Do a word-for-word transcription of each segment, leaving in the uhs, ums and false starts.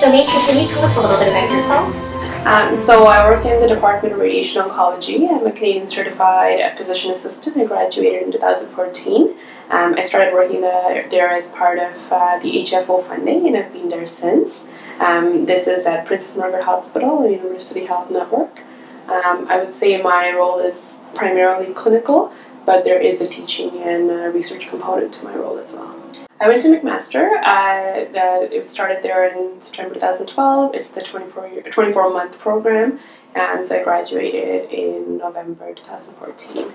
So Maitry, can you tell us a little bit about yourself? Um, so I work in the Department of Radiation Oncology. I'm a Canadian certified physician assistant. I graduated in two thousand fourteen. Um, I started working the, there as part of uh, the H F O funding, and I've been there since. Um, this is at Princess Margaret Hospital and University Health Network. Um, I would say my role is primarily clinical, but there is a teaching and uh, research component to my role as well. I went to McMaster. Uh, the, it started there in September two thousand twelve. It's the twenty-four month program, and so I graduated in November two thousand fourteen.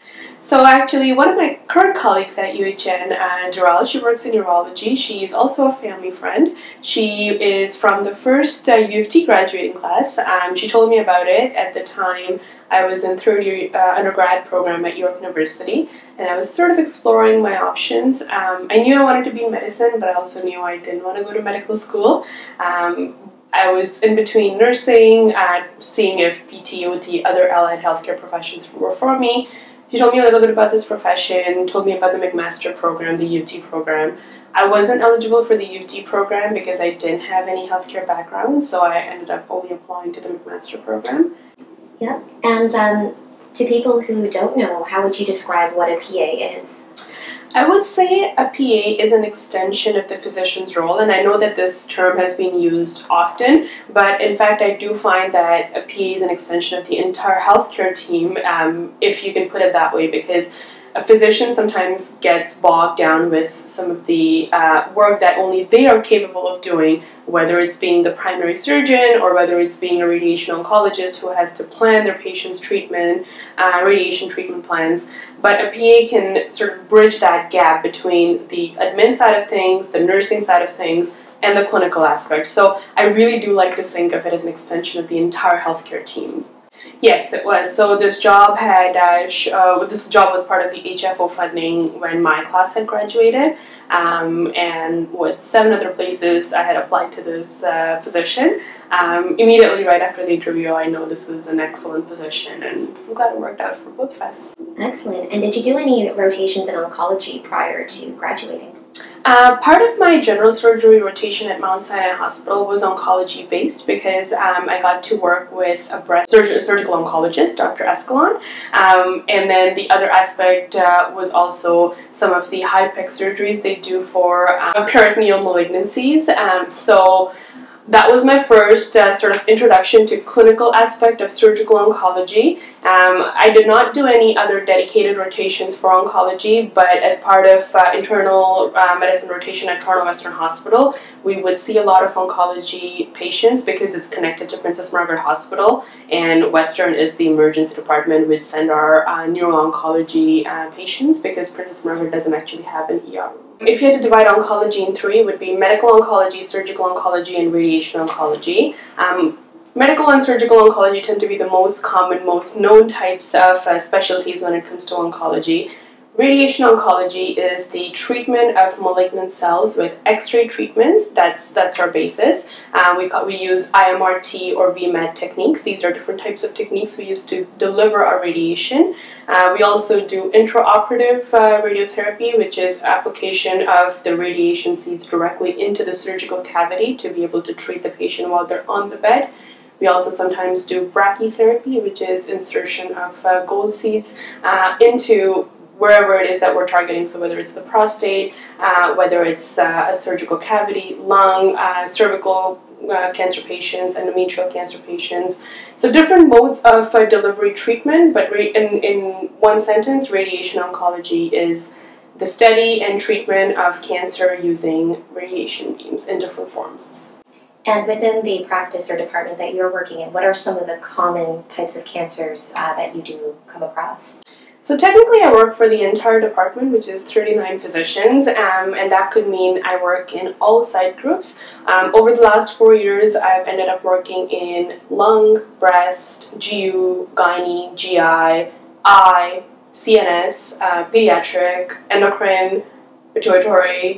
So actually, one of my current colleagues at U H N, uh, Jarrell, she works in urology. She's also a family friend. She is from the first uh, U of T graduating class. Um, she told me about it at the time I was in third year uh, undergrad program at York University, and I was sort of exploring my options. Um, I knew I wanted to be in medicine, but I also knew I didn't want to go to medical school. Um, I was in between nursing, uh, seeing if P T, O T, other allied healthcare professions were for me. She told me a little bit about this profession, told me about the McMaster program, the U of T program. I wasn't eligible for the U of T program because I didn't have any healthcare background, so I ended up only applying to the McMaster program. Yep. And um, to people who don't know, how would you describe what a P A is? I would say a P A is an extension of the physician's role, and I know that this term has been used often, but in fact I do find that a P A is an extension of the entire healthcare team, um, if you can put it that way, because a physician sometimes gets bogged down with some of the uh, work that only they are capable of doing, whether it's being the primary surgeon or whether it's being a radiation oncologist who has to plan their patient's treatment, uh, radiation treatment plans. But a P A can sort of bridge that gap between the admin side of things, the nursing side of things, and the clinical aspect. So I really do like to think of it as an extension of the entire healthcare team. Yes, it was. So this job had uh, sh uh, this job was part of the H F O funding when my class had graduated, um, and with seven other places I had applied to this uh, position. Um, immediately right after the interview, I know this was an excellent position, and I'm glad it worked out for both of us. Excellent. And did you do any rotations in oncology prior to graduating? Uh, part of my general surgery rotation at Mount Sinai Hospital was oncology based because um, I got to work with a breast surg surgical oncologist, Doctor Escalon, um, and then the other aspect uh, was also some of the high-tech surgeries they do for um, peritoneal malignancies. Um, so that was my first uh, sort of introduction to clinical aspect of surgical oncology. Um, I did not do any other dedicated rotations for oncology, but as part of uh, internal uh, medicine rotation at Toronto Western Hospital, we would see a lot of oncology patients because it's connected to Princess Margaret Hospital, and Western is the emergency department. We'd send our uh, neuro-oncology uh, patients because Princess Margaret doesn't actually have an E R. If you had to divide oncology in three, it would be medical oncology, surgical oncology, and radiation oncology. Um, medical and surgical oncology tend to be the most common, most known types of uh, specialties when it comes to oncology. Radiation oncology is the treatment of malignant cells with X-ray treatments. That's that's our basis. Uh, we call, we use I M R T or V MET techniques. These are different types of techniques we use to deliver our radiation. Uh, we also do intraoperative uh, radiotherapy, which is application of the radiation seeds directly into the surgical cavity to be able to treat the patient while they're on the bed. We also sometimes do brachytherapy, which is insertion of uh, gold seeds uh, into wherever it is that we're targeting, so whether it's the prostate, uh, whether it's uh, a surgical cavity, lung, uh, cervical uh, cancer patients, endometrial cancer patients. So different modes of uh, delivery treatment, but in, in one sentence, radiation oncology is the study and treatment of cancer using radiation beams in different forms. And within the practice or department that you're working in, what are some of the common types of cancers uh, that you do come across? So technically I work for the entire department, which is thirty-nine physicians, um, and that could mean I work in all site groups. Um, over the last four years, I've ended up working in lung, breast, G U, gynae, G I, eye, C N S, uh, pediatric, endocrine, pituitary,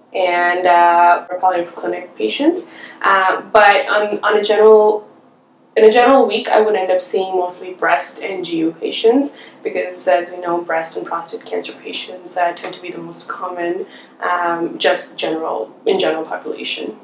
and uh, palliative clinic patients. Uh, but on, on a general In a general week, I would end up seeing mostly breast and G U patients because, as we know, breast and prostate cancer patients uh, tend to be the most common, um, just general in general population.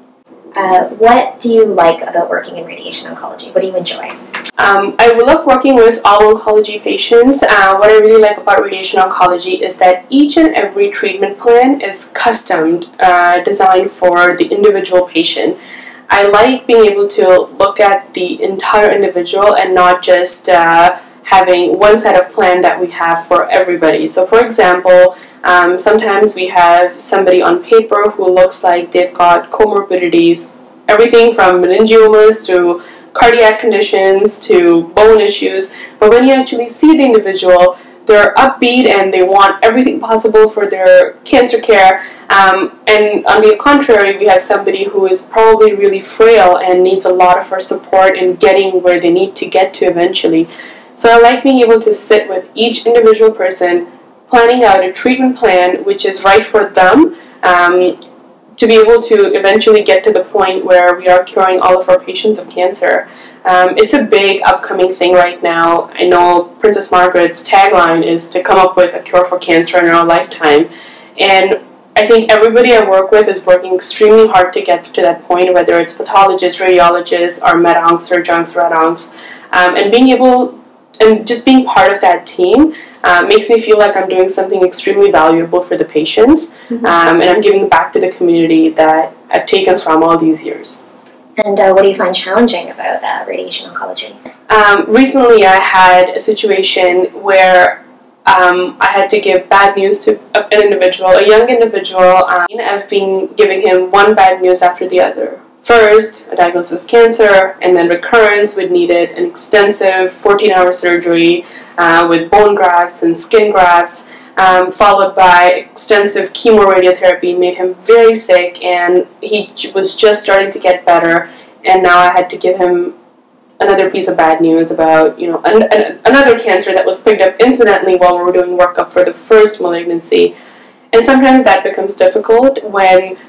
Uh, what do you like about working in radiation oncology? What do you enjoy? Um, I love working with all oncology patients. Uh, what I really like about radiation oncology is that each and every treatment plan is custom uh, designed for the individual patient. I like being able to look at the entire individual and not just uh, having one set of plan that we have for everybody. So for example, um, sometimes we have somebody on paper who looks like they've got comorbidities, everything from meningiomas to cardiac conditions to bone issues, but when you actually see the individual, they're upbeat and they want everything possible for their cancer care. Um, and on the contrary, we have somebody who is probably really frail and needs a lot of our support in getting where they need to get to eventually. So I like being able to sit with each individual person, planning out a treatment plan which is right for them, um, to be able to eventually get to the point where we are curing all of our patients of cancer. Um, it's a big upcoming thing right now. I know Princess Margaret's tagline is to come up with a cure for cancer in our lifetime. And I think everybody I work with is working extremely hard to get to that point, whether it's pathologists, radiologists, or med-oncs, surgeons, rad-oncs. Um, and being able, and just being part of that team uh, makes me feel like I'm doing something extremely valuable for the patients. Mm-hmm. um, and I'm giving back to the community that I've taken from all these years. And uh, what do you find challenging about uh, radiation oncology? Um, recently I had a situation where um, I had to give bad news to an individual, a young individual. Um, I've been giving him one bad news after the other. First, a diagnosis of cancer, and then recurrence, which needed an extensive fourteen hour surgery uh, with bone grafts and skin grafts, um, followed by extensive chemoradiotherapy, made him very sick, and he was just starting to get better, and now I had to give him another piece of bad news about, you know, an, an, another cancer that was picked up incidentally while we were doing workup for the first malignancy. And sometimes that becomes difficult when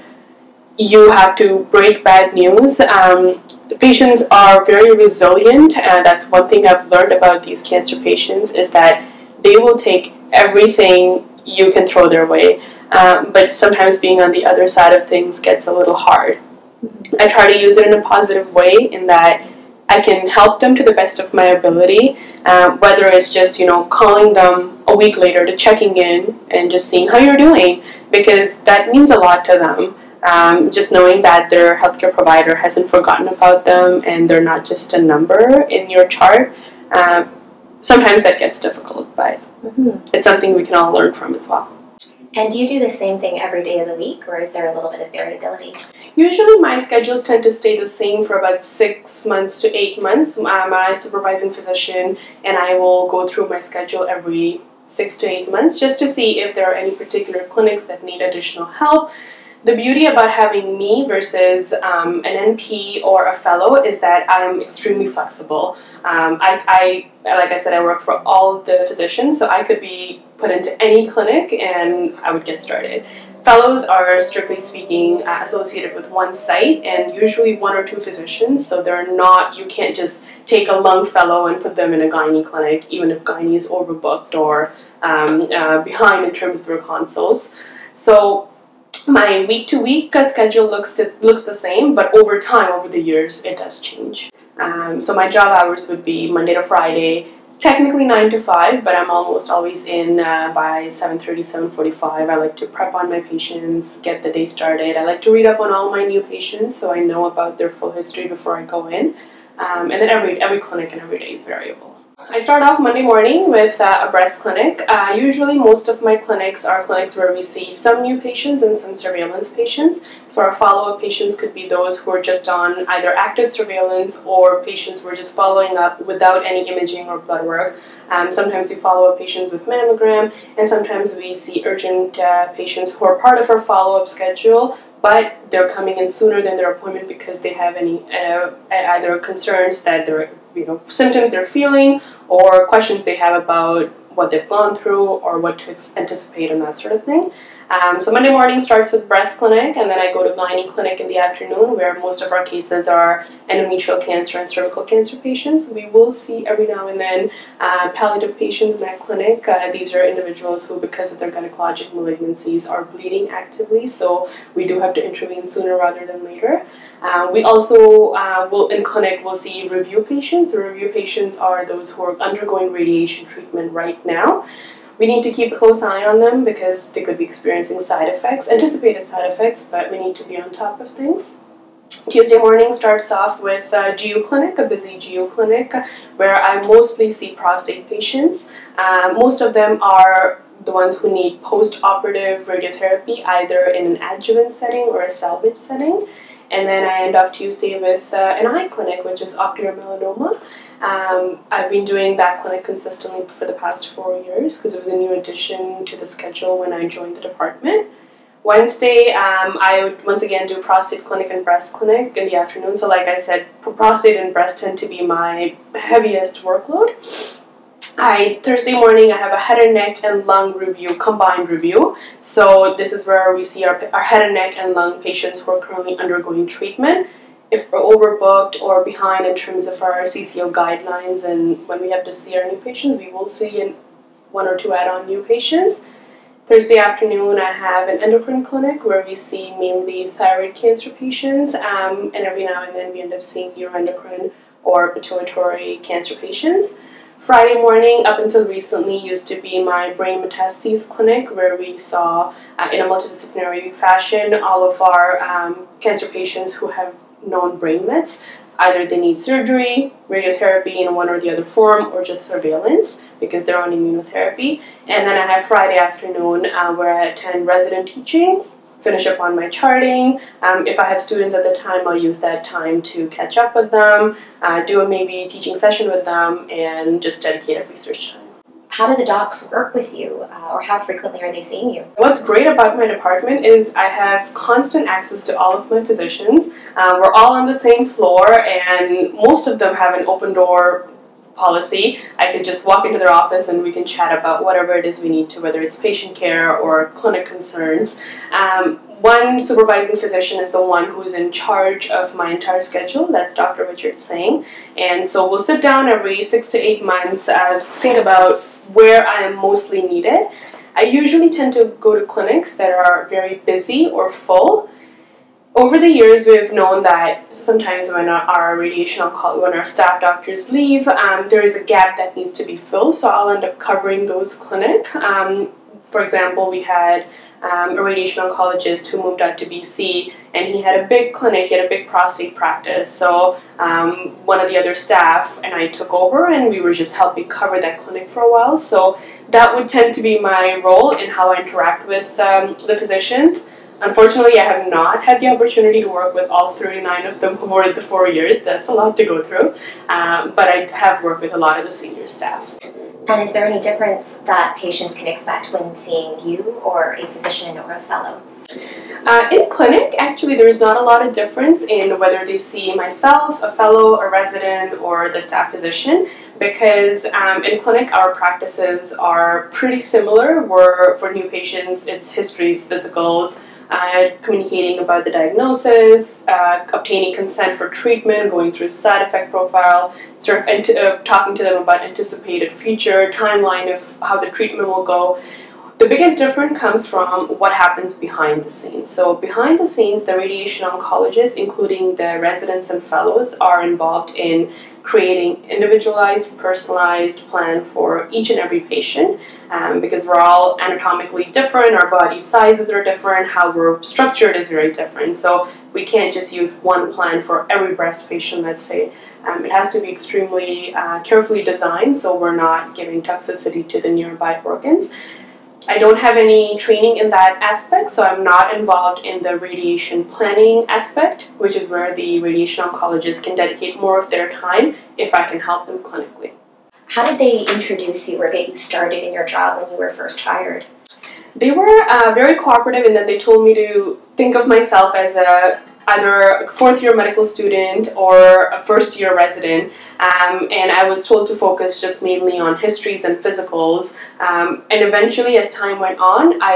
you have to break bad news. Um, patients are very resilient, and that's one thing I've learned about these cancer patients, is that they will take everything you can throw their way. Um, but sometimes being on the other side of things gets a little hard. I try to use it in a positive way, in that I can help them to the best of my ability, um, whether it's just, you know, calling them a week later to checking in and just seeing how you're doing, because that means a lot to them. Um, just knowing that their healthcare provider hasn't forgotten about them and they're not just a number in your chart. Um, sometimes that gets difficult, but mm-hmm. it's something we can all learn from as well. And do you do the same thing every day of the week, or is there a little bit of variability? Usually my schedules tend to stay the same for about six months to eight months. Uh, my supervising physician and I will go through my schedule every six to eight months just to see if there are any particular clinics that need additional help. The beauty about having me versus um, an N P or a fellow is that I'm extremely flexible. Um, I, I, like I said, I work for all the physicians, so I could be put into any clinic and I would get started. Fellows are, strictly speaking, uh, associated with one site and usually one or two physicians, so they're not, you can't just take a lung fellow and put them in a gynae clinic, even if gynae is overbooked or um, uh, behind in terms of their consults. So my week-to-week schedule looks to, looks the same, but over time, over the years, it does change. Um, so my job hours would be Monday to Friday, technically nine to five, but I'm almost always in uh, by seven thirty, seven forty-five. I like to prep on my patients, get the day started. I like to read up on all my new patients so I know about their full history before I go in. Um, and then every, every clinic and every day is variable. I start off Monday morning with uh, a breast clinic. Uh, usually most of my clinics are clinics where we see some new patients and some surveillance patients. So our follow-up patients could be those who are just on either active surveillance or patients who are just following up without any imaging or blood work. Um, sometimes we follow up patients with mammogram, and sometimes we see urgent uh, patients who are part of our follow-up schedule, but they're coming in sooner than their appointment because they have any uh, either concerns that they're, you know, symptoms they're feeling, or questions they have about what they've gone through or what to anticipate and that sort of thing. Um, so Monday morning starts with breast clinic, and then I go to gynae clinic in the afternoon, where most of our cases are endometrial cancer and cervical cancer patients. We will see every now and then uh, palliative patients in that clinic. Uh, these are individuals who, because of their gynecologic malignancies, are bleeding actively, so we do have to intervene sooner rather than later. Uh, we also uh, will, in clinic, will see review patients. So review patients are those who are undergoing radiation treatment right now. We need to keep a close eye on them because they could be experiencing side effects, anticipated side effects, but we need to be on top of things. Tuesday morning starts off with a G U clinic, a busy G U clinic, where I mostly see prostate patients. Uh, most of them are the ones who need post-operative radiotherapy, either in an adjuvant setting or a salvage setting. And then I end off Tuesday with uh, an eye clinic, which is ocular melanoma. Um, I've been doing that clinic consistently for the past four years because it was a new addition to the schedule when I joined the department. Wednesday, um, I would once again do prostate clinic and breast clinic in the afternoon. So like I said, prostate and breast tend to be my heaviest workload. I, Thursday morning, I have a head and neck and lung review, combined review. So this is where we see our, our head and neck and lung patients who are currently undergoing treatment. If we're overbooked or behind in terms of our C C O guidelines, and when we have to see our new patients, we will see in one or two add-on new patients. Thursday afternoon, I have an endocrine clinic where we see mainly thyroid cancer patients, um, and every now and then we end up seeing neuroendocrine or pituitary cancer patients. Friday morning, up until recently, used to be my brain metastases clinic, where we saw, uh, in a multidisciplinary fashion, all of our um, cancer patients who have known brain mets. Either they need surgery, radiotherapy in one or the other form, or just surveillance because they're on immunotherapy. And then I have Friday afternoon uh, where I attend resident teaching, finish up on my charting. Um, if I have students at the time, I'll use that time to catch up with them, uh, do a maybe teaching session with them, and just dedicate a research time. How do the docs work with you, uh, or how frequently are they seeing you? What's great about my department is I have constant access to all of my physicians. Uh, we're all on the same floor, and most of them have an open door policy. I could just walk into their office and we can chat about whatever it is we need to, whether it's patient care or clinic concerns. Um, one supervising physician is the one who's in charge of my entire schedule. That's Doctor Richard Singh. And so we'll sit down every six to eight months, uh, think about where I am mostly needed. I usually tend to go to clinics that are very busy or full. Over the years, we've known that sometimes when our radiation oncology, when our staff doctors leave, um, there is a gap that needs to be filled, so I'll end up covering those clinics. Um, for example, we had um, a radiation oncologist who moved out to B C, and he had a big clinic, he had a big prostate practice, so um, one of the other staff and I took over, and we were just helping cover that clinic for a while, so that would tend to be my role in how I interact with um, the physicians. Unfortunately, I have not had the opportunity to work with all thirty-nine of them over the four years. That's a lot to go through, um, but I have worked with a lot of the senior staff. And is there any difference that patients can expect when seeing you or a physician or a fellow? Uh, in clinic, actually, there's not a lot of difference in whether they see myself, a fellow, a resident, or the staff physician, because um, in clinic, our practices are pretty similar. We're, for new patients, it's histories, physicals, Uh, communicating about the diagnosis, uh, obtaining consent for treatment, going through side effect profile, sort of uh, talking to them about anticipated future timeline of how the treatment will go. The biggest difference comes from what happens behind the scenes. So behind the scenes, the radiation oncologists, including the residents and fellows, are involved in creating individualized, personalized plan for each and every patient, um, because we're all anatomically different, our body sizes are different, how we're structured is very different. So we can't just use one plan for every breast patient, let's say. Um, it has to be extremely uh, carefully designed so we're not giving toxicity to the nearby organs. I don't have any training in that aspect, so I'm not involved in the radiation planning aspect, which is where the radiation oncologist can dedicate more of their time if I can help them clinically. How did they introduce you or get you started in your job when you were first hired? They were uh, very cooperative in that they told me to think of myself as a either a fourth year medical student or a first year resident, um, and I was told to focus just mainly on histories and physicals, um, and eventually as time went on I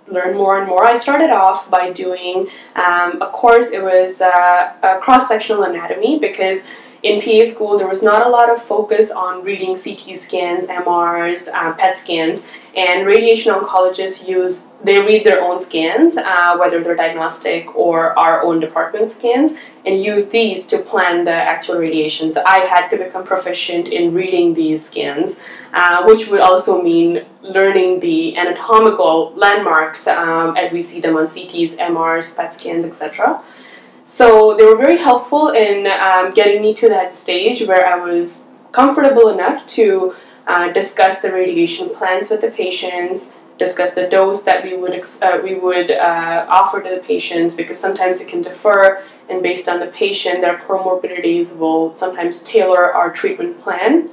learn more and more, I started off by doing um, a course. It was uh, a cross-sectional anatomy, because in P A school there was not a lot of focus on reading C T scans, M Rs, uh, P E T scans, and radiation oncologists use, they read their own scans, uh, whether they're diagnostic or our own department scans, and use these to plan the actual radiation. So I had to become proficient in reading these scans, uh, which would also mean learning the anatomical landmarks um, as we see them on C Ts, M Rs, P E T scans, et cetera. So they were very helpful in um, getting me to that stage where I was comfortable enough to uh, discuss the radiation plans with the patients, discuss the dose that we would uh, we would uh, offer to the patients, because sometimes it can differ, and based on the patient, their comorbidities will sometimes tailor our treatment plan.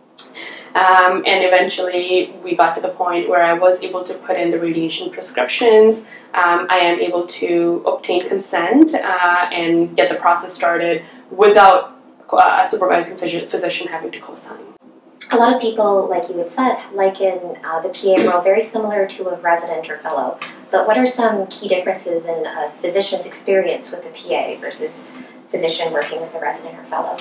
Um, and eventually we got to the point where I was able to put in the radiation prescriptions. Um, I am able to obtain consent uh, and get the process started without uh, a supervising phys physician having to co-sign. A lot of people, like you had said, liken uh, the P A role very similar to a resident or fellow. But what are some key differences in a physician's experience with a P A versus physician working with a resident or fellow?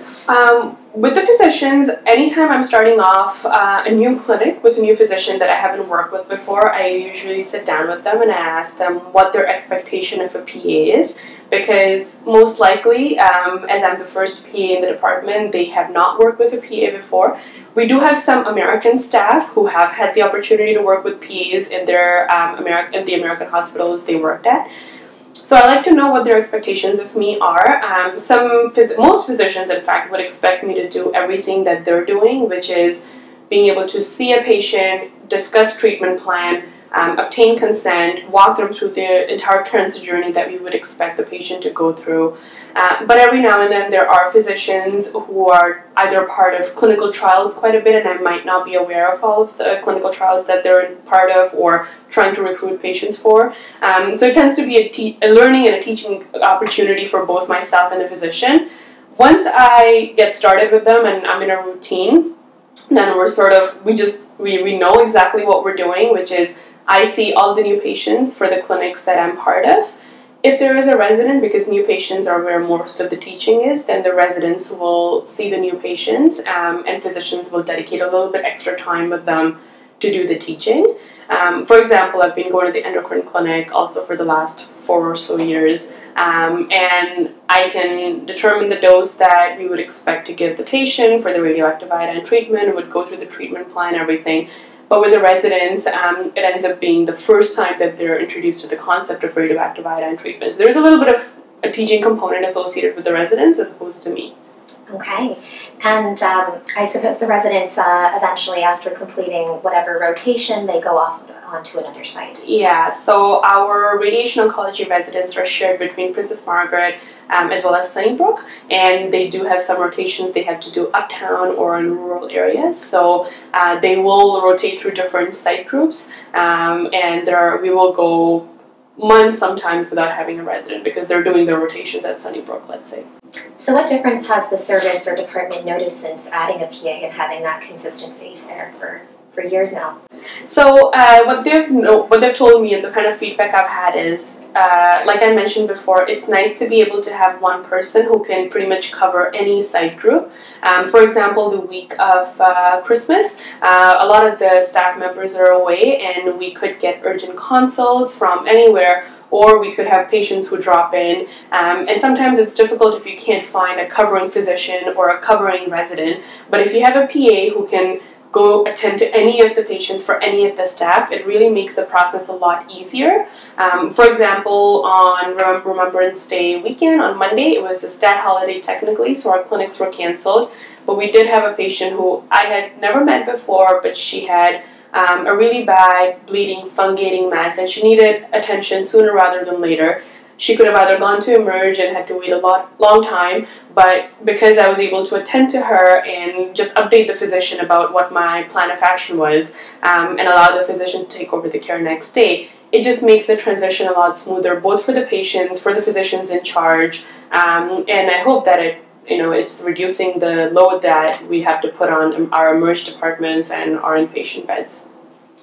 Um, with the physicians, anytime I'm starting off uh, a new clinic with a new physician that I haven't worked with before, I usually sit down with them and I ask them what their expectation of a P A is, because most likely, um, as I'm the first P A in the department, they have not worked with a P A before. We do have some American staff who have had the opportunity to work with P As in, their, um, Ameri in the American hospitals they worked at. So I like to know what their expectations of me are. Um, some phys most physicians, in fact, would expect me to do everything that they're doing, which is being able to see a patient, discuss treatment plan, um, obtain consent, walk them through the entire cancer journey that we would expect the patient to go through. Uh, but every now and then there are physicians who are either part of clinical trials quite a bit, and I might not be aware of all of the clinical trials that they're part of or trying to recruit patients for. Um, so it tends to be a, te a learning and a teaching opportunity for both myself and the physician. Once I get started with them and I'm in a routine, then we're sort of, we just, we, we know exactly what we're doing, which is I see all the new patients for the clinics that I'm part of. If there is a resident, because new patients are where most of the teaching is, then the residents will see the new patients um, and physicians will dedicate a little bit extra time with them to do the teaching. Um, for example, I've been going to the endocrine clinic also for the last four or so years, um, and I can determine the dose that we would expect to give the patient for the radioactive iodine treatment, would go through the treatment plan, everything. But with the residents, um, it ends up being the first time that they're introduced to the concept of radioactive iodine treatments. There's a little bit of a teaching component associated with the residents as opposed to me. Okay. And um, I suppose the residents uh, eventually, after completing whatever rotation, they go off onto another site. Yeah, so our radiation oncology residents are shared between Princess Margaret um, as well as Sunnybrook, and they do have some rotations they have to do uptown or in rural areas. So uh, they will rotate through different site groups, um, and there are, we will go months sometimes without having a resident because they're doing their rotations at Sunnybrook, let's say. So what difference has the service or department noticed since adding a P A and having that consistent face there for, for years now? So uh, what they've what they've told me and the kind of feedback I've had is, uh, like I mentioned before, it's nice to be able to have one person who can pretty much cover any site group. Um, for example, the week of uh, Christmas, uh, a lot of the staff members are away, and we could get urgent consults from anywhere, or we could have patients who drop in, um, and sometimes it's difficult if you can't find a covering physician or a covering resident. But if you have a P A who can go attend to any of the patients for any of the staff, it really makes the process a lot easier. Um, for example, on Remembrance Day weekend, on Monday, it was a stat holiday technically, so our clinics were cancelled, but we did have a patient who I had never met before, but she had um, a really bad bleeding fungating mass, and she needed attention sooner rather than later. She could have either gone to emerge and had to wait a lot, long time, but because I was able to attend to her and just update the physician about what my plan of action was, um, and allow the physician to take over the care next day, it just makes the transition a lot smoother, both for the patients, for the physicians in charge, um, and I hope that it, you know, it's reducing the load that we have to put on our emerge departments and our inpatient beds.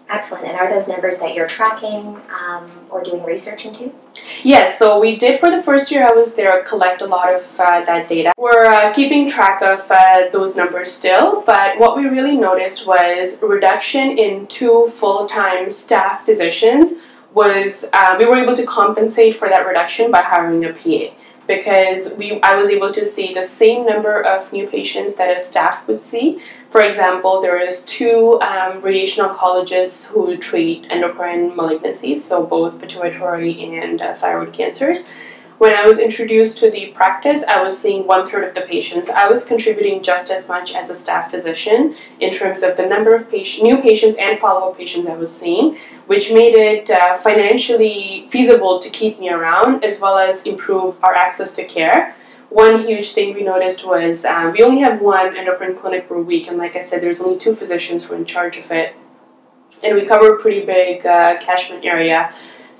Excellent. And are those numbers that you're tracking um, or doing research into? Yes, so we did for the first year I was there collect a lot of uh, that data. We're uh, keeping track of uh, those numbers still, but what we really noticed was reduction in two full-time staff physicians was, uh, we were able to compensate for that reduction by hiring a P A. Because we, I was able to see the same number of new patients that a staff would see. For example, there is two um, radiation oncologists who treat endocrine malignancies, so both pituitary and uh, thyroid cancers. When I was introduced to the practice, I was seeing one-third of the patients. I was contributing just as much as a staff physician in terms of the number of patient, new patients and follow-up patients I was seeing, which made it uh, financially feasible to keep me around as well as improve our access to care. One huge thing we noticed was um, we only have one endocrine clinic per week, and like I said, there's only two physicians who are in charge of it. And we cover a pretty big uh, catchment area.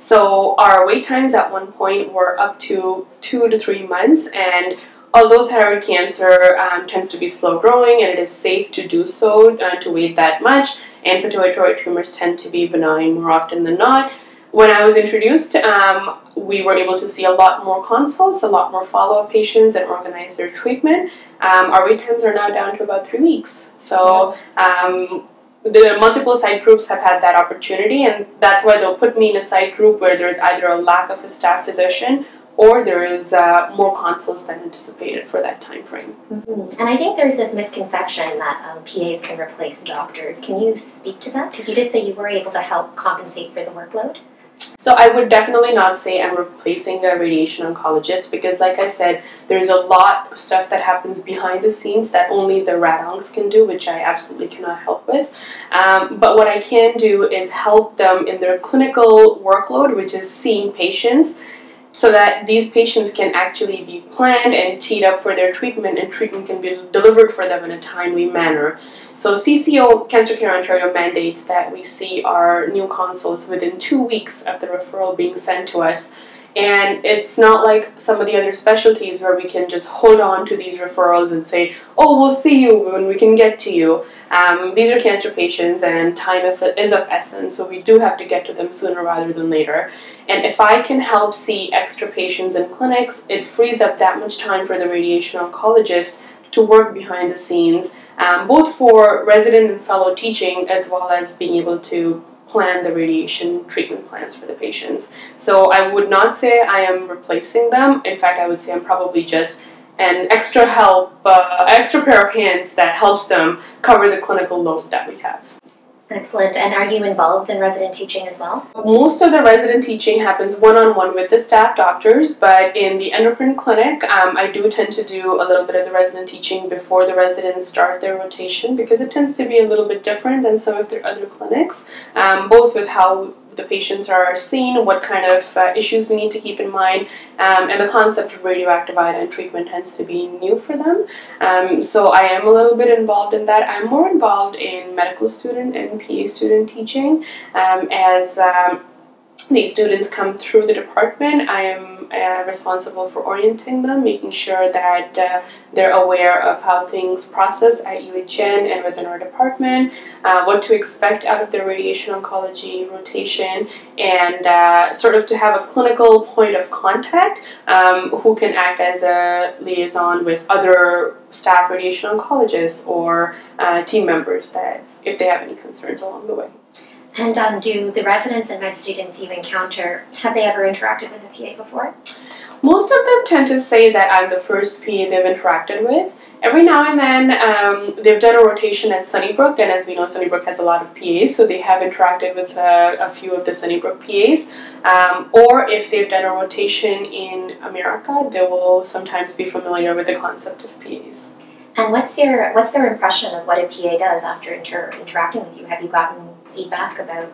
So our wait times at one point were up to two to three months, and although thyroid cancer um, tends to be slow growing and it is safe to do so, uh, to wait that much, and pituitary tumors tend to be benign more often than not, when I was introduced, um, we were able to see a lot more consults, a lot more follow-up patients, and organize their treatment. Um, our wait times are now down to about three weeks. So. Um, The multiple site groups have had that opportunity, and that's why they'll put me in a site group where there's either a lack of a staff physician or there is uh, more consults than anticipated for that time frame. Mm-hmm. And I think there's this misconception that um, P As can replace doctors. Can you speak to that? Because you did say you were able to help compensate for the workload. So I would definitely not say I'm replacing a radiation oncologist because, like I said, there's a lot of stuff that happens behind the scenes that only the rad oncs can do, which I absolutely cannot help with. Um, but what I can do is help them in their clinical workload, which is seeing patients, so that these patients can actually be planned and teed up for their treatment, and treatment can be delivered for them in a timely manner. So C C O, Cancer Care Ontario, mandates that we see our new consults within two weeks of the referral being sent to us. And it's not like some of the other specialties where we can just hold on to these referrals and say, oh, we'll see you when we can get to you. Um, these are cancer patients and time is of essence, so we do have to get to them sooner rather than later. And if I can help see extra patients in clinics, it frees up that much time for the radiation oncologist to work behind the scenes, um, both for resident and fellow teaching as well as being able to plan the radiation treatment plans for the patients. So I would not say I am replacing them. In fact, I would say I'm probably just an extra help, uh, extra pair of hands that helps them cover the clinical load that we have. Excellent. And are you involved in resident teaching as well? Most of the resident teaching happens one-on-one with the staff doctors, but in the endocrine clinic, um, I do tend to do a little bit of the resident teaching before the residents start their rotation because it tends to be a little bit different than some of their other clinics, um, both with how the patients are seen, what kind of uh, issues we need to keep in mind, um, and the concept of radioactive iodine treatment tends to be new for them. Um, so I am a little bit involved in that. I'm more involved in medical student and P A student teaching. Um, as um, these students come through the department, I am uh, responsible for orienting them, making sure that uh, they're aware of how things process at U H N and within our department, uh, what to expect out of their radiation oncology rotation, and uh, sort of to have a clinical point of contact um, who can act as a liaison with other staff radiation oncologists or uh, team members that if they have any concerns along the way. And um, do the residents and med students you encounter, have they ever interacted with a P A before? Most of them tend to say that I'm the first P A they've interacted with. Every now and then um, they've done a rotation at Sunnybrook, and as we know, Sunnybrook has a lot of P As, so they have interacted with uh, a few of the Sunnybrook P As. Um, or if they've done a rotation in America, they will sometimes be familiar with the concept of P As. And what's your what's their impression of what a P A does after inter interacting with you? Have you gotten feedback about?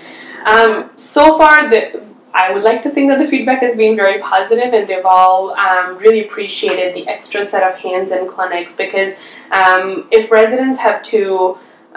Um, so far, the, I would like to think that the feedback has been very positive, and they've all um, really appreciated the extra set of hands in clinics because um, if residents have to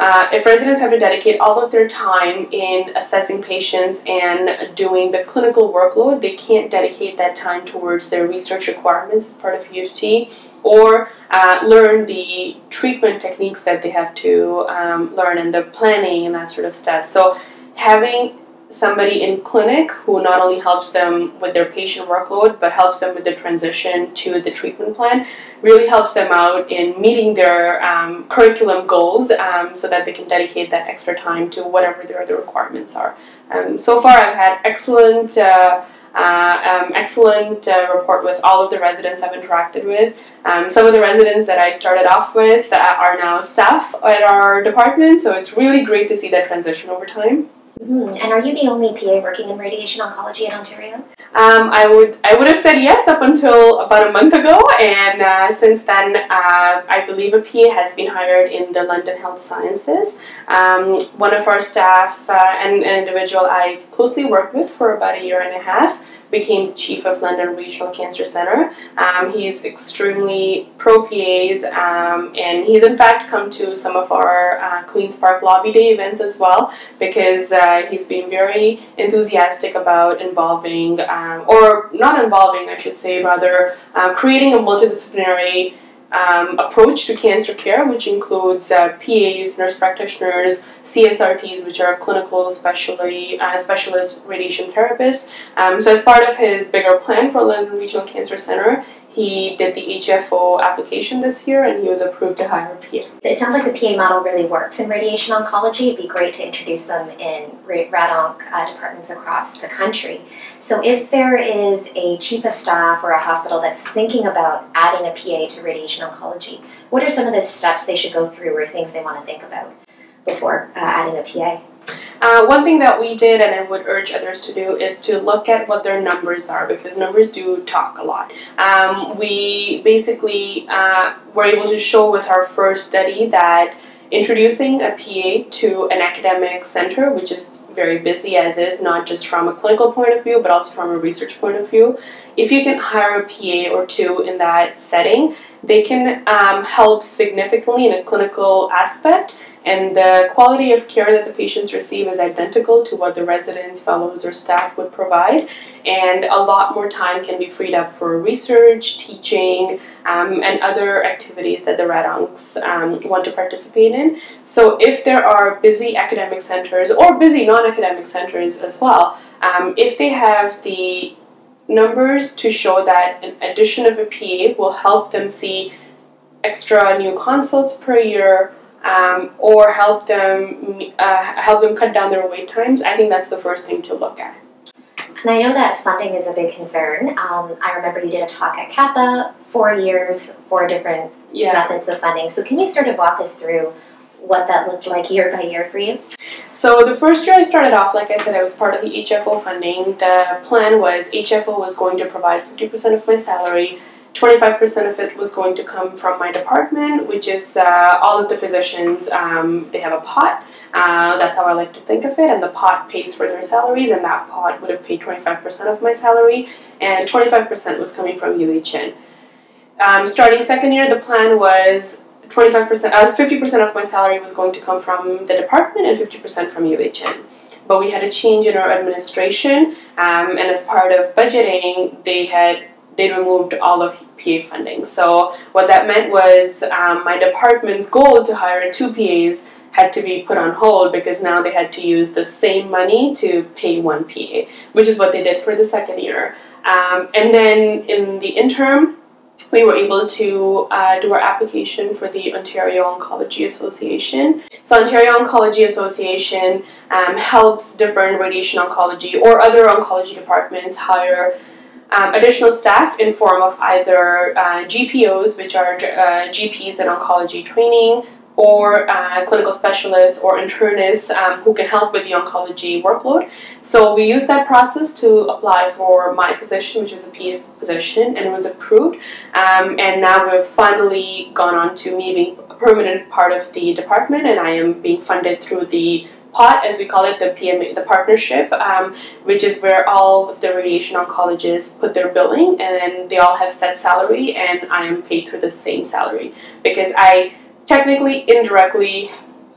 uh, if residents have to dedicate all of their time in assessing patients and doing the clinical workload, they can't dedicate that time towards their research requirements as part of U of T, or uh, learn the treatment techniques that they have to um, learn and the planning and that sort of stuff. So having somebody in clinic who not only helps them with their patient workload but helps them with the transition to the treatment plan really helps them out in meeting their um, curriculum goals, um, so that they can dedicate that extra time to whatever their other requirements are. Um, so far I've had excellent uh, Uh, um, excellent uh, rapport with all of the residents I've interacted with. Um, some of the residents that I started off with uh, are now staff at our department, so it's really great to see that transition over time. Mm-hmm. And are you the only P A working in radiation oncology in Ontario? Um, I would I would have said yes up until about a month ago, and uh, since then uh, I believe a P A has been hired in the London Health Sciences. Um, one of our staff, uh, and an individual I closely worked with for about a year and a half, became the chief of London Regional Cancer Centre. Um, he's extremely pro P As, um, and he's in fact come to some of our uh, Queen's Park Lobby Day events as well, because uh, he's been very enthusiastic about involving, um, or not involving, I should say, rather uh, creating a multidisciplinary Um, approach to cancer care, which includes uh, P As, nurse practitioners, C S R Ts, which are clinical specialty, uh, specialist radiation therapists. Um, so as part of his bigger plan for London Regional Cancer Centre, he did the H F O application this year, and he was approved to hire a P A. It sounds like the P A model really works in radiation oncology. It'd be great to introduce them in rad-onc uh, departments across the country. So if there is a chief of staff or a hospital that's thinking about adding a P A to radiation oncology, what are some of the steps they should go through or things they want to think about before uh, adding a P A? Uh, one thing that we did, and I would urge others to do, is to look at what their numbers are, because numbers do talk a lot. Um, we basically uh, were able to show with our first study that introducing a P A to an academic center, which is very busy as is, not just from a clinical point of view, but also from a research point of view, if you can hire a P A or two in that setting, they can um, help significantly in a clinical aspect, and the quality of care that the patients receive is identical to what the residents, fellows, or staff would provide, and a lot more time can be freed up for research, teaching, um, and other activities that the rad-oncs um, want to participate in. So if there are busy academic centers, or busy non-academic centers as well, um, if they have the numbers to show that an addition of a P A will help them see extra new consults per year, Um, or help them uh, help them cut down their wait times, I think that's the first thing to look at. And I know that funding is a big concern. Um, I remember you did a talk at Kappa, four years, four different yeah. methods of funding. So can you sort of walk us through what that looked like year by year for you? So the first year I started off, like I said, I was part of the H F O funding. The plan was H F O was going to provide fifty percent of my salary. twenty-five percent of it was going to come from my department, which is uh, all of the physicians. Um, they have a pot. Uh, that's how I like to think of it, and the pot pays for their salaries, and that pot would have paid twenty-five percent of my salary, and twenty-five percent was coming from U H N. Um, starting second year, the plan was twenty-five percent, uh, fifty percent of my salary was going to come from the department and fifty percent from U H N. But we had a change in our administration, um, and as part of budgeting, they had they removed all of P A funding. So what that meant was um, my department's goal to hire two P As had to be put on hold, because now they had to use the same money to pay one P A, which is what they did for the second year. Um, and then in the interim, we were able to uh, do our application for the Ontario Oncology Association. So Ontario Oncology Association um, helps different radiation oncology or other oncology departments hire Um, additional staff in form of either uh, G P Os, which are uh, G Ps in oncology training, or uh, clinical specialists or internists um, who can help with the oncology workload. So we used that process to apply for my position, which is a P A's position, and it was approved. Um, and now we've finally gone on to me being a permanent part of the department, and I am being funded through the pot, as we call it, the P M A, the partnership, um, which is where all of the radiation oncologists put their billing, and they all have set salary, and I am paid through the same salary, because I technically, indirectly,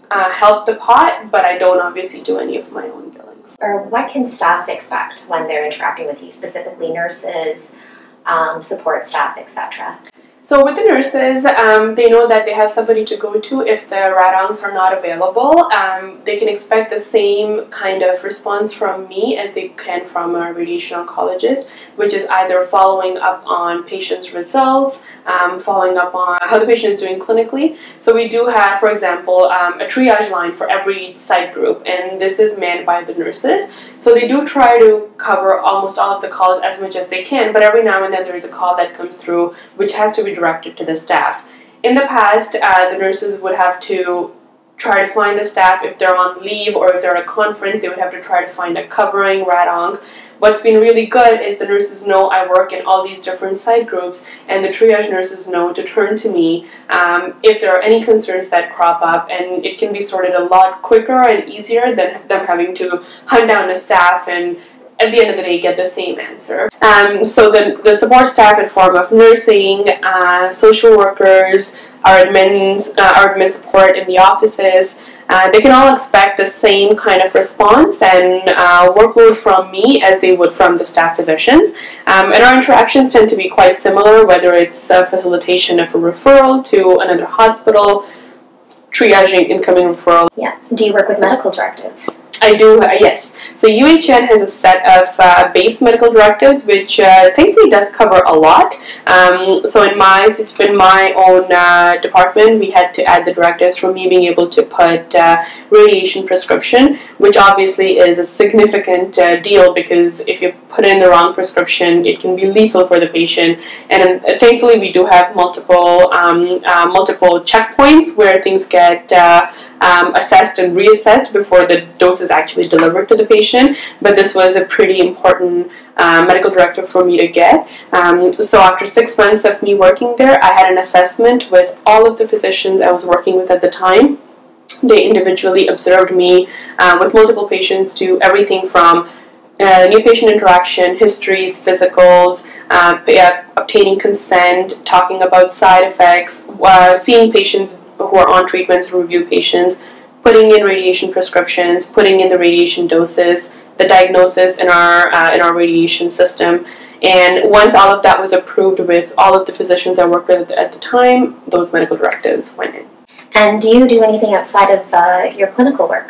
uh, help the pot, but I don't obviously do any of my own billings. Or what can staff expect when they're interacting with you, specifically nurses, um, support staff, et cetera? So with the nurses, um, they know that they have somebody to go to if the rad-oncs are not available. Um, they can expect the same kind of response from me as they can from a radiation oncologist, which is either following up on patients' results, um, following up on how the patient is doing clinically. So we do have, for example, um, a triage line for every site group, and this is manned by the nurses. So they do try to cover almost all of the calls as much as they can, but every now and then there is a call that comes through which has to be directed to the staff. In the past, uh, the nurses would have to try to find the staff if they're on leave or if they're at a conference. They would have to try to find a covering rad-onc. What's been really good is the nurses know I work in all these different site groups, and the triage nurses know to turn to me um, if there are any concerns that crop up, and it can be sorted a lot quicker and easier than them having to hunt down a staff and at the end of the day get the same answer. Um, so the, the support staff in form of nursing, uh, social workers, our admins, uh, our admin support in the offices, uh, they can all expect the same kind of response and uh, workload from me as they would from the staff physicians. Um, and our interactions tend to be quite similar, whether it's a facilitation of a referral to another hospital, triaging incoming referral. Yeah. Do you work with medical directives? I do, uh, yes. So U H N has a set of uh, base medical directives, which uh, thankfully does cover a lot. Um, so in my, in my own uh, department, we had to add the directives for me being able to put uh, radiation prescription, which obviously is a significant uh, deal, because if you put in the wrong prescription, it can be lethal for the patient. And uh, thankfully, we do have multiple um, uh, multiple checkpoints where things get uh, um, assessed and reassessed before the dose is actually delivered to the patient. But this was a pretty important uh, medical directive for me to get. Um, so after six months of me working there, I had an assessment with all of the physicians I was working with at the time. They individually observed me uh, with multiple patients, to everything from Uh, new patient interaction, histories, physicals, uh, obtaining consent, talking about side effects, uh, seeing patients who are on treatments, review patients, putting in radiation prescriptions, putting in the radiation doses, the diagnosis in our uh, in our radiation system. And once all of that was approved with all of the physicians I worked with at the time, those medical directives went in. And do you do anything outside of uh, your clinical work?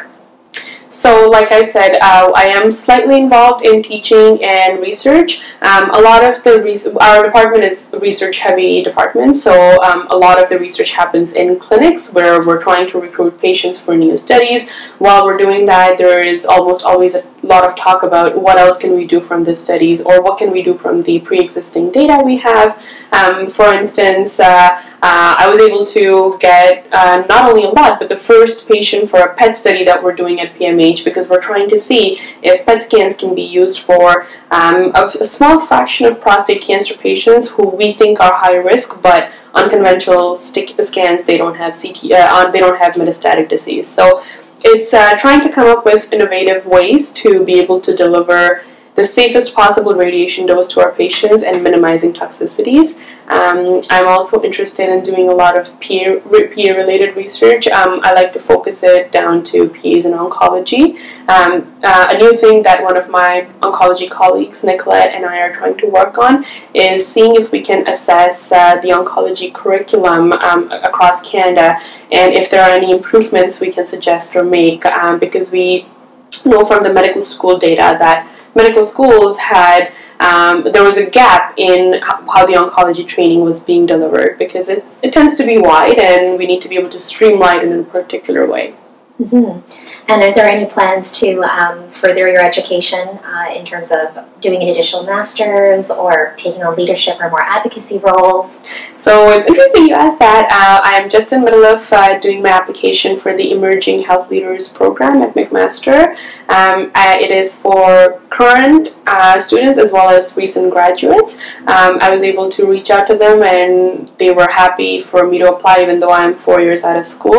So, like I said, uh, I am slightly involved in teaching and research. Um, a lot of the res- our department is a research-heavy department, so um, a lot of the research happens in clinics where we're trying to recruit patients for new studies. While we're doing that, there is almost always a lot of talk about what else can we do from the studies, or what can we do from the pre-existing data we have. Um, for instance, uh, uh, I was able to get uh, not only a lot, but the first patient for a P E T study that we're doing at P M H, because we're trying to see if P E T scans can be used for um, a, a small fraction of prostate cancer patients who we think are high risk, but on conventional stick scans they don't have C T, uh, on, they don't have metastatic disease. So it's uh, trying to come up with innovative ways to be able to deliver the safest possible radiation dose to our patients and minimizing toxicities. Um, I'm also interested in doing a lot of peer, peer-related research. Um, I like to focus it down to P As in oncology. Um, uh, a new thing that one of my oncology colleagues, Nicolette, and I are trying to work on is seeing if we can assess uh, the oncology curriculum um, across Canada, and if there are any improvements we can suggest or make, um, because we know from the medical school data that medical schools had, um, there was a gap in how the oncology training was being delivered, because it, it tends to be wide and we need to be able to streamline it in a particular way. Mm-hmm. And are there any plans to um, further your education uh, in terms of doing an additional master's or taking on leadership or more advocacy roles? So it's interesting you asked that. Uh, I am just in the middle of uh, doing my application for the Emerging Health Leaders program at McMaster. Um, uh, it is for current uh, students as well as recent graduates. Um, I was able to reach out to them and they were happy for me to apply, even though I'm four years out of school.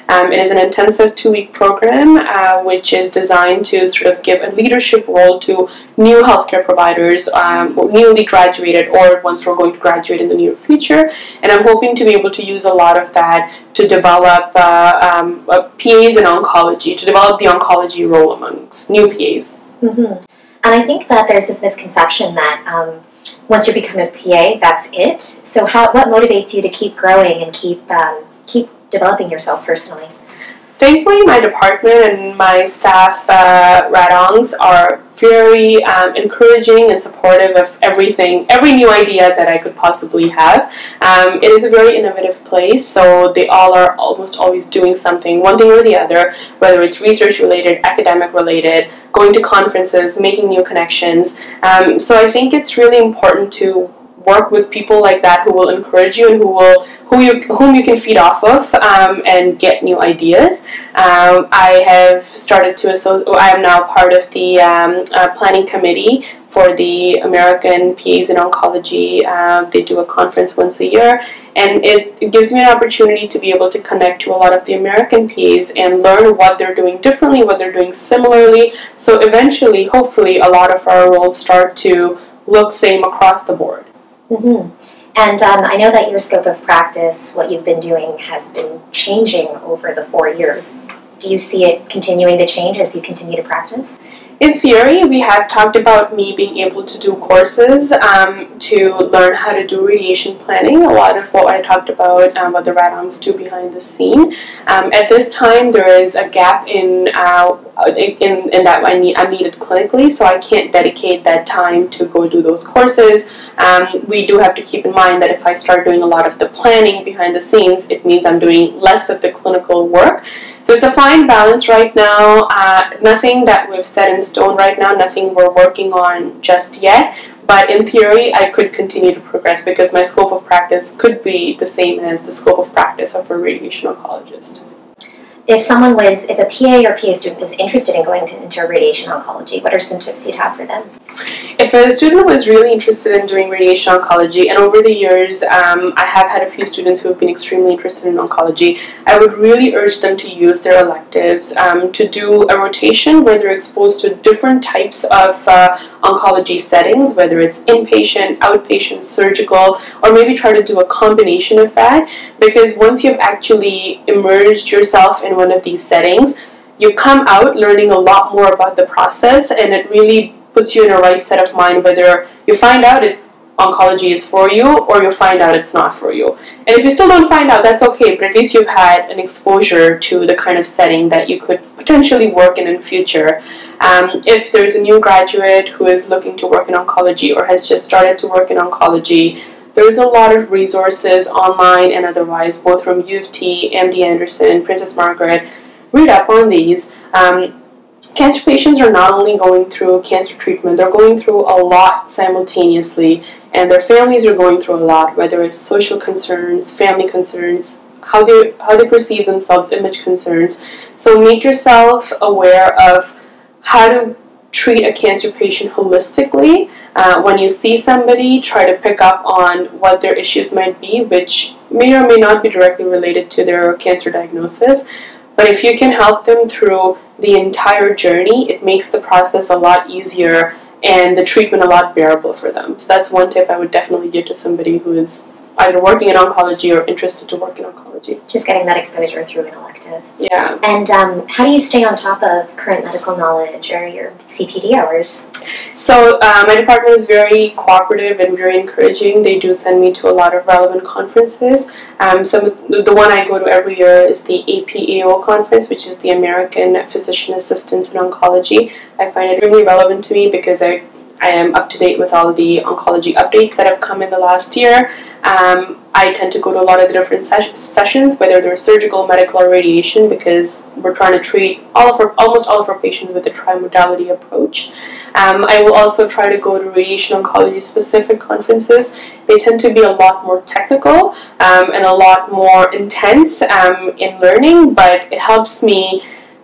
Um, it is an intensive two-week program uh, which is designed to sort of give a leadership role to new healthcare providers, um, newly graduated or ones who are going to graduate in the near future. And I'm hoping to be able to use a lot of that to develop uh, um, uh, P As in oncology, to develop the oncology role amongst new P As. Mm-hmm. And I think that there's this misconception that um, once you become a P A, that's it. So how, what motivates you to keep growing and keep, um, keep developing yourself personally? Thankfully, my department and my staff, uh, Radongs, are very um, encouraging and supportive of everything, every new idea that I could possibly have. Um, it is a very innovative place, so they all are almost always doing something, one thing or the other, whether it's research related, academic related, going to conferences, making new connections. Um, so I think it's really important to work with people like that who will encourage you and who will who you whom you can feed off of um, and get new ideas. Um, I have started to associate. I am now part of the um, uh, planning committee for the American P As in Oncology. Uh, they do a conference once a year, and it, it gives me an opportunity to be able to connect to a lot of the American P As and learn what they're doing differently, what they're doing similarly. So eventually, hopefully, a lot of our roles start to look same across the board. Mm-hmm. And um, I know that your scope of practice, what you've been doing, has been changing over the four years. Do you see it continuing to change as you continue to practice? In theory, we have talked about me being able to do courses um, to learn how to do radiation planning, a lot of what I talked about, um, what the Radongs do behind the scene. Um, at this time, there is a gap in, uh, in, in that I need, I'm needed clinically, so I can't dedicate that time to go do those courses. Um, we do have to keep in mind that if I start doing a lot of the planning behind the scenes, it means I'm doing less of the clinical work. So it's a fine balance right now. Uh, nothing that we've set in stone right now, nothing we're working on just yet. But in theory, I could continue to progress because my scope of practice could be the same as the scope of practice of a radiation oncologist. If someone was, if a P A or P A student was interested in going to, into radiation oncology, what are some tips you'd have for them? If a student was really interested in doing radiation oncology, and over the years um, I have had a few students who have been extremely interested in oncology, I would really urge them to use their electives um, to do a rotation where they're exposed to different types of uh, oncology settings, whether it's inpatient, outpatient, surgical, or maybe try to do a combination of that, because once you've actually immersed yourself in one of these settings, you come out learning a lot more about the process, and it really puts you in a right set of mind whether you find out it's oncology is for you or you find out it's not for you. And if you still don't find out, that's okay, but at least you've had an exposure to the kind of setting that you could potentially work in in future. Um, if there's a new graduate who is looking to work in oncology or has just started to work in oncology, there's a lot of resources online and otherwise, both from U of T, M D Anderson, Princess Margaret. Read up on these. Um, Cancer patients are not only going through cancer treatment, they're going through a lot simultaneously, and their families are going through a lot, whether it's social concerns, family concerns, how they, how they perceive themselves, image concerns. So make yourself aware of how to treat a cancer patient holistically. Uh, when you see somebody, try to pick up on what their issues might be, which may or may not be directly related to their cancer diagnosis. But if you can help them through the entire journey, it makes the process a lot easier and the treatment a lot bearable for them. So that's one tip I would definitely give to somebody who is either working in oncology or interested to work in oncology. Just getting that exposure through an elective. Yeah. And um, how do you stay on top of current medical knowledge or your C P D hours? So uh, my department is very cooperative and very encouraging. They do send me to a lot of relevant conferences. Um, some the one I go to every year is the A P A O conference, which is the American Physician Assistants in Oncology. I find it really relevant to me because I I am up to date with all the oncology updates that have come in the last year. Um, I tend to go to a lot of the different ses sessions, whether they're surgical, medical, or radiation, because we're trying to treat all of our, almost all of our patients with a trimodality approach. Um, I will also try to go to radiation oncology specific conferences. They tend to be a lot more technical um, and a lot more intense um, in learning, but it helps me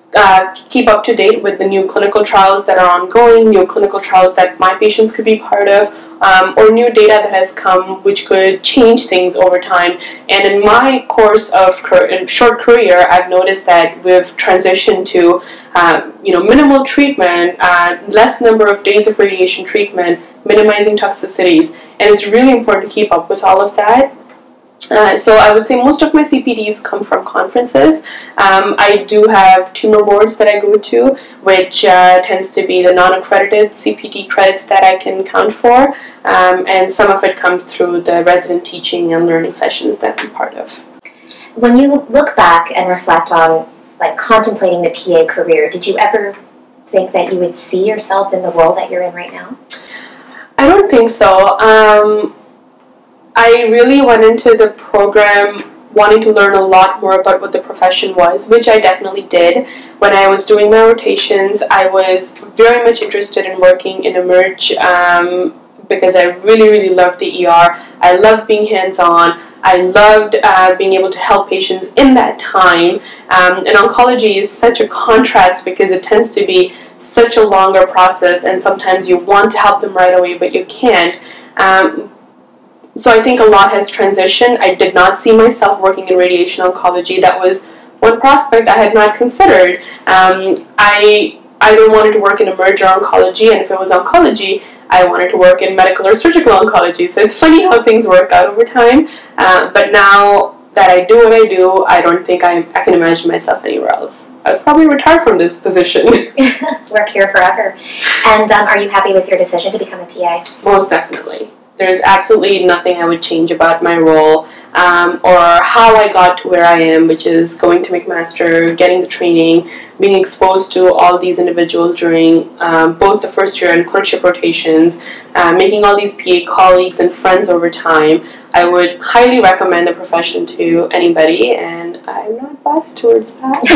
uh, keep up to date with the new clinical trials that are ongoing, new clinical trials that my patients could be part of, um, or new data that has come which could change things over time. And in my course of in short career, I've noticed that we've transitioned to uh, you know, minimal treatment, uh, less number of days of radiation treatment, minimizing toxicities, and it's really important to keep up with all of that. Uh, so I would say most of my C P Ds come from conferences. Um, I do have tumor boards that I go to, which uh, tends to be the non-accredited C P D credits that I can count for, um, and some of it comes through the resident teaching and learning sessions that I'm part of. When you look back and reflect on, like, contemplating the P A career, did you ever think that you would see yourself in the role that you're in right now? I don't think so. Um, I really went into the program wanting to learn a lot more about what the profession was, which I definitely did. When I was doing my rotations, I was very much interested in working in Emerge um, because I really, really loved the E R. I loved being hands-on. I loved uh, being able to help patients in that time. Um, and oncology is such a contrast because it tends to be such a longer process, and sometimes you want to help them right away, but you can't. Um, So I think a lot has transitioned. I did not see myself working in radiation oncology. That was one prospect I had not considered. Um, I either wanted to work in emerge or oncology, and if it was oncology, I wanted to work in medical or surgical oncology. So it's funny how things work out over time. Uh, but now that I do what I do, I don't think I, I can imagine myself anywhere else. I'd probably retire from this position. Work here forever. And um, are you happy with your decision to become a P A? Most definitely. There's absolutely nothing I would change about my role um, or how I got to where I am, which is going to McMaster, getting the training, being exposed to all these individuals during um, both the first year and clerkship rotations, uh, making all these P A colleagues and friends over time. I would highly recommend the profession to anybody, and I'm not biased towards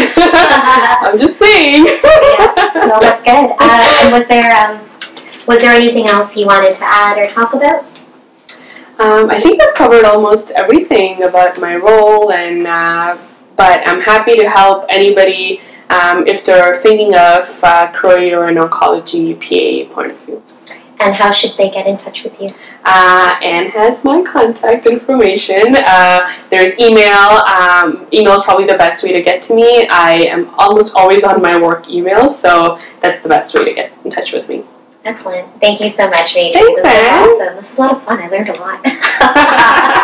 that. I'm just saying. Yeah, no, that's good. Uh, and was there um, was there anything else you wanted to add or talk about? Um, I think I've covered almost everything about my role, and uh, but I'm happy to help anybody um, if they're thinking of uh, career or an oncology P A point of view. And how should they get in touch with you? Uh, Anne has my contact information. Uh, there's email. Um, email is probably the best way to get to me. I am almost always on my work email, so that's the best way to get in touch with me. Excellent. Thank you so much, Maitry. Thanks, This was Anne. awesome. This is a lot of fun. I learned a lot.